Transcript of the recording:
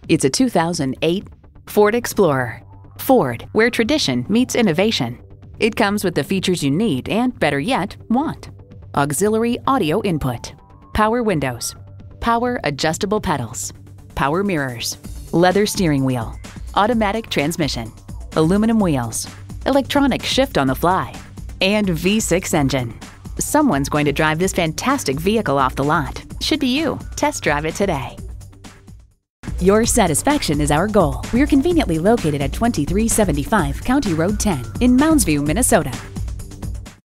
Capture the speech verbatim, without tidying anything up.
It's a two thousand eight Ford Explorer. Ford, where tradition meets innovation. It comes with the features you need and, better yet, want. Auxiliary audio input, power windows, power adjustable pedals, power mirrors, leather steering wheel, automatic transmission, aluminum wheels, electronic shift on the fly, and V six engine. Someone's going to drive this fantastic vehicle off the lot. Should be you. Test drive it today. Your satisfaction is our goal. We're conveniently located at twenty-three seventy-five County Road ten in Mounds View, Minnesota.